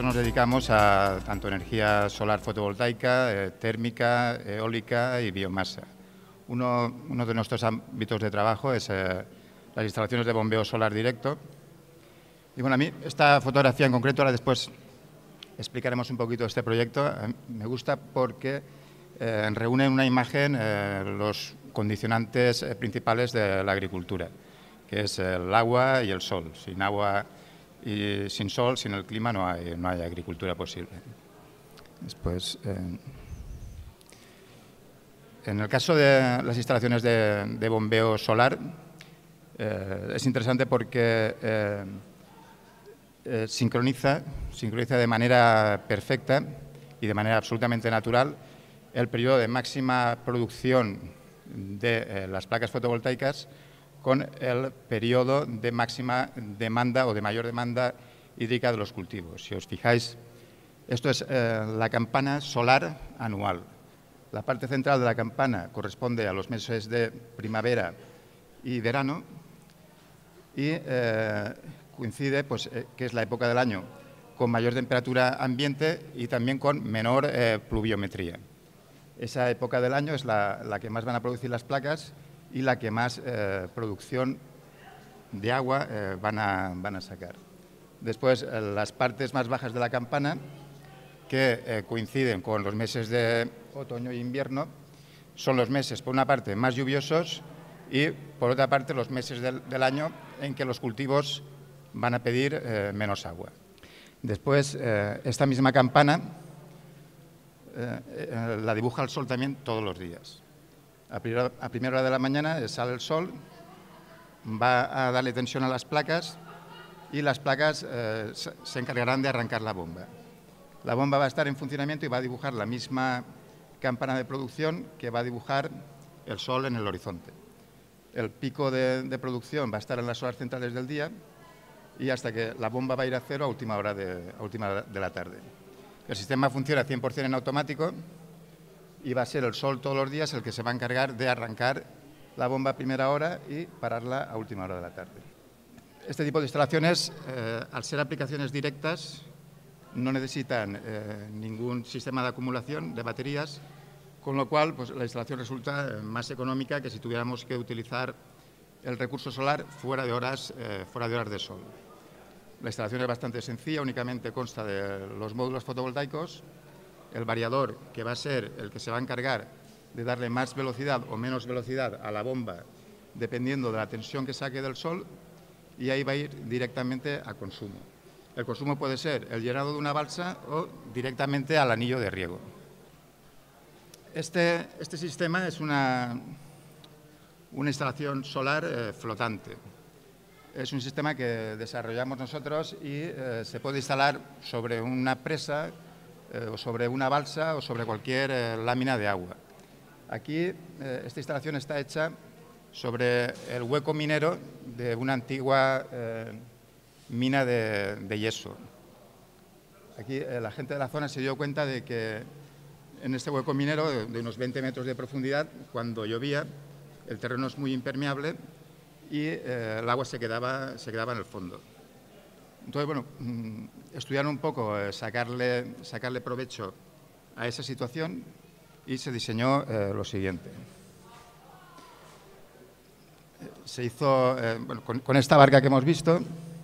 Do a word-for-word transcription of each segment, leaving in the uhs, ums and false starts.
nos dedicamos a tanto energía solar fotovoltaica, eh, térmica, eólica y biomasa. Uno, uno de nuestros ámbitos de trabajo es eh, las instalaciones de bombeo solar directo. Y bueno, a mí esta fotografía en concreto, ahora después explicaremos un poquito este proyecto, eh, me gusta porque eh, reúne en una imagen eh, los condicionantes eh, principales de la agricultura, que es el agua y el sol. Sin agua y sin sol, sin el clima, no hay, no hay agricultura posible. Después, eh, en el caso de las instalaciones de, de bombeo solar, eh, es interesante porque eh, eh, sincroniza, sincroniza de manera perfecta y de manera absolutamente natural el periodo de máxima producción de eh, las placas fotovoltaicas con el periodo de máxima demanda o de mayor demanda hídrica de los cultivos. Si os fijáis, esto es eh, la campana solar anual. La parte central de la campana corresponde a los meses de primavera y verano y eh, coincide, pues, eh, que es la época del año con mayor temperatura ambiente y también con menor eh, pluviometría. Esa época del año es la, la que más van a producir las placas y la que más eh, producción de agua eh, van, a, van a sacar. Después, eh, las partes más bajas de la campana, que eh, coinciden con los meses de otoño e invierno, son los meses, por una parte, más lluviosos y, por otra parte, los meses del, del año en que los cultivos van a pedir eh, menos agua. Después, eh, esta misma campana eh, eh, la dibuja el sol también todos los días. A primera, a primera hora de la mañana sale el sol, va a darle tensión a las placas y las placas eh, se encargarán de arrancar la bomba. La bomba va a estar en funcionamiento y va a dibujar la misma campana de producción que va a dibujar el sol en el horizonte. El pico de, de producción va a estar en las horas centrales del día y hasta que la bomba va a ir a cero a última hora de, a última hora de la tarde. El sistema funciona cien por cien en automático y va a ser el sol todos los días el que se va a encargar de arrancar la bomba a primera hora y pararla a última hora de la tarde. Este tipo de instalaciones, eh, al ser aplicaciones directas, no necesitan eh, ningún sistema de acumulación de baterías, con lo cual pues, la instalación resulta eh, más económica que si tuviéramos que utilizar el recurso solar fuera de horas, eh, fuera de horas de sol. La instalación es bastante sencilla, únicamente consta de los módulos fotovoltaicos, el variador, que va a ser el que se va a encargar de darle más velocidad o menos velocidad a la bomba, dependiendo de la tensión que saque del sol, y ahí va a ir directamente a consumo. El consumo puede ser el llenado de una balsa o directamente al anillo de riego. Este, este sistema es una, una instalación solar eh, flotante. Es un sistema que desarrollamos nosotros y eh, se puede instalar sobre una presa, Eh, o sobre una balsa o sobre cualquier eh, lámina de agua. Aquí eh, esta instalación está hecha sobre el hueco minero de una antigua eh, mina de, de yeso. Aquí eh, la gente de la zona se dio cuenta de que en este hueco minero de, de unos veinte metros de profundidad, cuando llovía, el terreno es muy impermeable y eh, el agua se quedaba, se quedaba en el fondo. Entonces, bueno, estudiaron un poco, eh, sacarle, sacarle provecho a esa situación y se diseñó eh, lo siguiente. Se hizo, eh, bueno, con, con esta barca que hemos visto,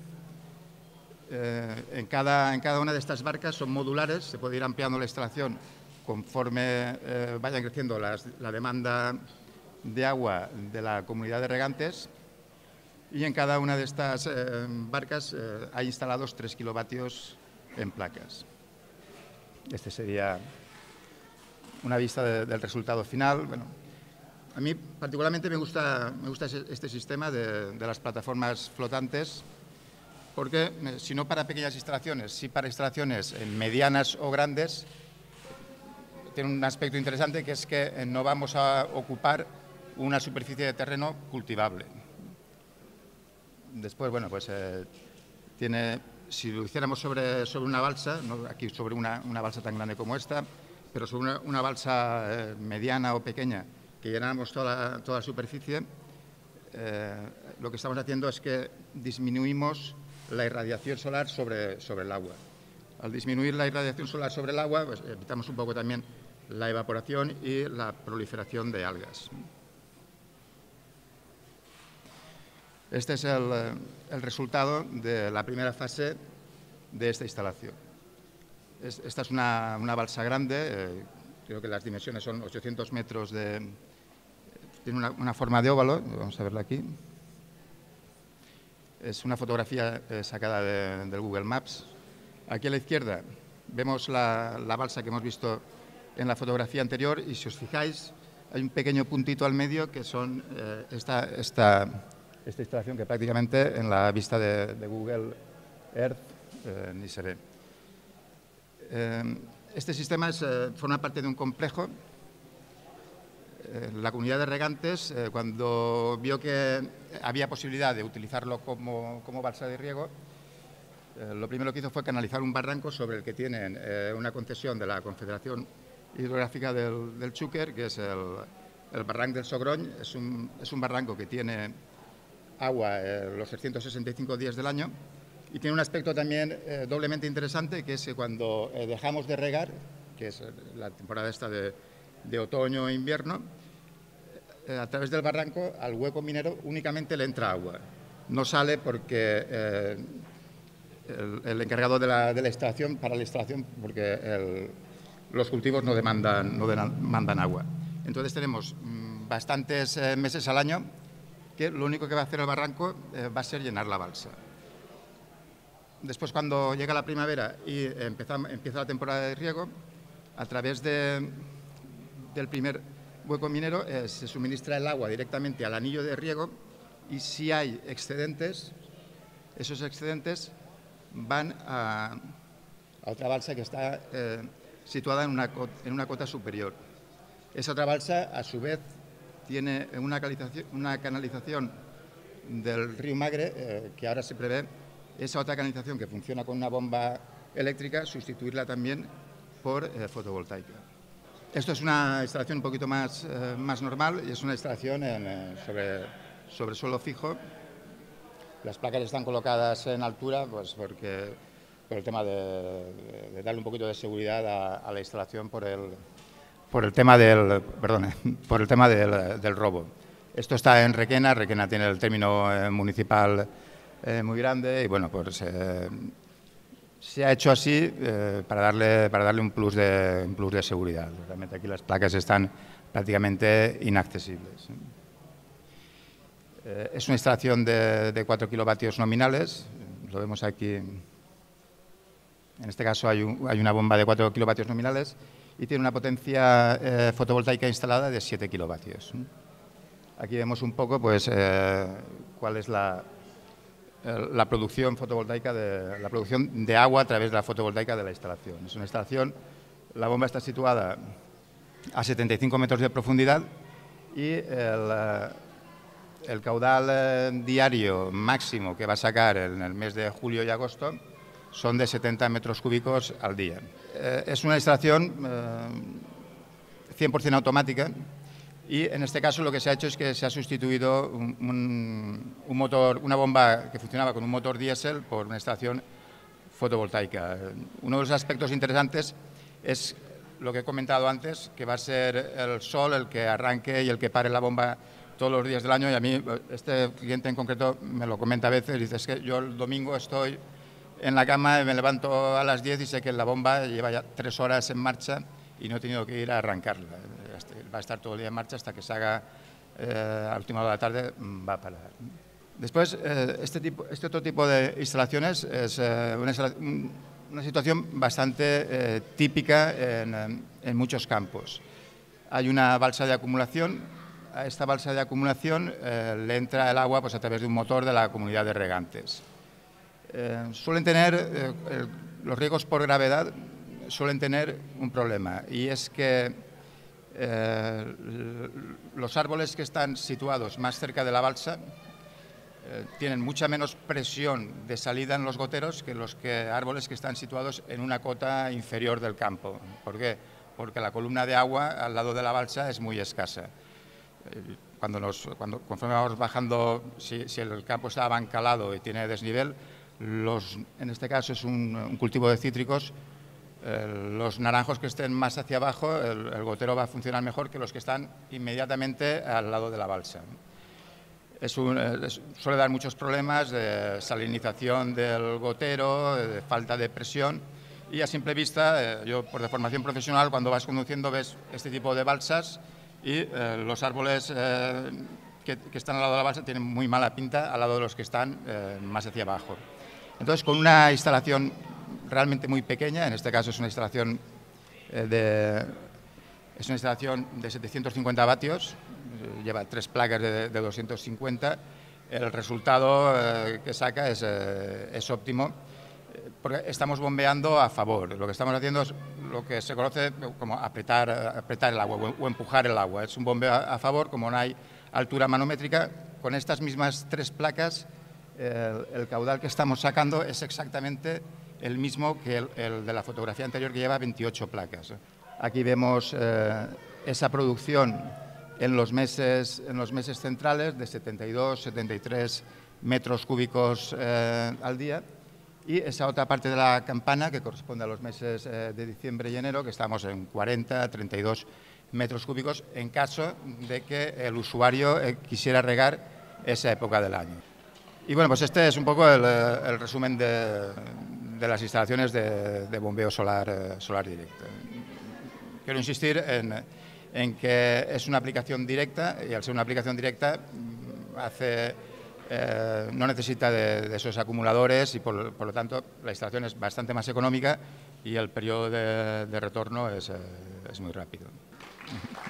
eh, en, cada, en cada una de estas barcas son modulares, se puede ir ampliando la instalación conforme eh, vayan creciendo las, la demanda de agua de la comunidad de regantes. Y en cada una de estas eh, barcas eh, hay instalados tres kilovatios en placas. Este sería una vista de, del resultado final. Bueno, a mí particularmente me gusta, me gusta este sistema de, de las plataformas flotantes porque, eh, si no para pequeñas instalaciones, sí para instalaciones eh, medianas o grandes, tiene un aspecto interesante que es que eh, no vamos a ocupar una superficie de terreno cultivable. Después, bueno, pues eh, tiene, si lo hiciéramos sobre, sobre una balsa, no aquí sobre una, una balsa tan grande como esta, pero sobre una, una balsa eh, mediana o pequeña, que llenáramos toda la, toda la superficie, eh, lo que estamos haciendo es que disminuimos la irradiación solar sobre, sobre el agua. Al disminuir la irradiación solar sobre el agua, pues evitamos un poco también la evaporación y la proliferación de algas. Este es el, el resultado de la primera fase de esta instalación. Es, esta es una, una balsa grande, eh, creo que las dimensiones son ochocientos metros de... Tiene una, una forma de óvalo, vamos a verla aquí. Es una fotografía eh, sacada de, del Google Maps. Aquí a la izquierda vemos la, la balsa que hemos visto en la fotografía anterior y si os fijáis hay un pequeño puntito al medio que son eh, esta, esta, esta instalación que prácticamente en la vista de, de Google Earth eh, ni se ve. Eh, este sistema es, eh, forma parte de un complejo. Eh, la comunidad de regantes, eh, cuando vio que había posibilidad de utilizarlo como, como balsa de riego, eh, lo primero que hizo fue canalizar un barranco sobre el que tienen eh, una concesión de la Confederación Hidrográfica del, del Xúquer, que es el, el barranc del Sogroñ. Es un, es un barranco que tiene agua eh, los trescientos sesenta y cinco días del año y tiene un aspecto también eh, doblemente interesante, que es que cuando eh, dejamos de regar, que es la temporada esta de, de otoño e invierno, eh, a través del barranco al hueco minero únicamente le entra agua. No sale porque eh, el, el encargado de la, de la instalación, para la instalación, porque el, los cultivos no demandan, no demandan agua. Entonces tenemos mmm, bastantes eh, meses al año que lo único que va a hacer el barranco eh, va a ser llenar la balsa. Después, cuando llega la primavera y empieza, empieza la temporada de riego, a través de, del primer hueco minero eh, se suministra el agua directamente al anillo de riego y si hay excedentes, esos excedentes van a, a otra balsa que está eh, situada en una, en una cota superior. Esa otra balsa, a su vez, tiene una canalización, una canalización del río Magre, eh, que ahora se prevé esa otra canalización que funciona con una bomba eléctrica, sustituirla también por eh, fotovoltaica. Esto es una instalación un poquito más, eh, más normal y es una instalación en, eh, sobre, sobre suelo fijo. Las placas están colocadas en altura pues porque, por el tema de, de darle un poquito de seguridad a, a la instalación por el, por el tema del, perdón, por el tema del, del robo. Esto está en Requena, Requena tiene el término eh, municipal eh, muy grande y bueno, pues eh, se ha hecho así eh, para, darle, para darle un plus, de, un plus de seguridad. Realmente aquí las placas están prácticamente inaccesibles. Eh, es una instalación de, de cuatro kilovatios nominales, lo vemos aquí, en este caso hay, un, hay una bomba de cuatro kilovatios nominales y tiene una potencia eh, fotovoltaica instalada de siete kilovatios. Aquí vemos un poco pues, eh, cuál es la, la producción fotovoltaica, de, la producción de agua a través de la fotovoltaica de la instalación. Es una instalación, la bomba está situada a setenta y cinco metros de profundidad y el, el caudal eh, diario máximo que va a sacar en el mes de julio y agosto son de setenta metros cúbicos al día. Eh, es una instalación eh, cien por cien automática y en este caso lo que se ha hecho es que se ha sustituido un, un, un motor, una bomba que funcionaba con un motor diésel por una instalación fotovoltaica. Uno de los aspectos interesantes es lo que he comentado antes, que va a ser el sol el que arranque y el que pare la bomba todos los días del año y a mí este cliente en concreto me lo comenta a veces y dice es que yo el domingo estoy en la cama, me levanto a las diez y sé que la bomba lleva ya tres horas en marcha y no he tenido que ir a arrancarla. Va a estar todo el día en marcha hasta que se haga eh, a la última hora de la tarde, va a parar. Después, eh, este, tipo, este otro tipo de instalaciones es eh, una, una situación bastante eh, típica en, en muchos campos. Hay una balsa de acumulación. A esta balsa de acumulación eh, le entra el agua pues, a través de un motor de la comunidad de regantes. Eh, suelen tener, eh, eh, los riegos por gravedad suelen tener un problema y es que eh, los árboles que están situados más cerca de la balsa eh, tienen mucha menos presión de salida en los goteros que los que, árboles que están situados en una cota inferior del campo. ¿Por qué? Porque la columna de agua al lado de la balsa es muy escasa. Cuando nos, cuando, conforme vamos bajando, si, si el campo está bancalado y tiene desnivel, los, en este caso es un, un cultivo de cítricos, eh, los naranjos que estén más hacia abajo, el, el gotero va a funcionar mejor que los que están inmediatamente al lado de la balsa. Es un, es, suele dar muchos problemas de salinización del gotero, de falta de presión, y a simple vista, eh, yo por de formación profesional, cuando vas conduciendo ves este tipo de balsas y eh, los árboles eh, que, que están al lado de la balsa tienen muy mala pinta al lado de los que están eh, más hacia abajo. Entonces, con una instalación realmente muy pequeña, en este caso es una instalación eh, de, es una instalación de setecientos cincuenta vatios, eh, lleva tres placas de, de doscientos cincuenta, el resultado eh, que saca es, eh, es óptimo, eh, porque estamos bombeando a favor. Lo que estamos haciendo es lo que se conoce como apretar, apretar el agua o empujar el agua. Es un bombeo a, a favor, como no hay altura manométrica, con estas mismas tres placas, el, el caudal que estamos sacando es exactamente el mismo que el, el de la fotografía anterior, que lleva veintiocho placas. Aquí vemos eh, esa producción en los, meses, en los meses centrales de setenta y dos, setenta y tres metros cúbicos eh, al día, y esa otra parte de la campana que corresponde a los meses eh, de diciembre y enero, que estamos en cuarenta, treinta y dos metros cúbicos, en caso de que el usuario eh, quisiera regar esa época del año. Y bueno, pues este es un poco el, el resumen de, de las instalaciones de, de bombeo solar, solar directo. Quiero insistir en, en que es una aplicación directa, y al ser una aplicación directa hace, eh, no necesita de, de esos acumuladores, y por, por lo tanto la instalación es bastante más económica y el periodo de, de retorno es, eh, es muy rápido.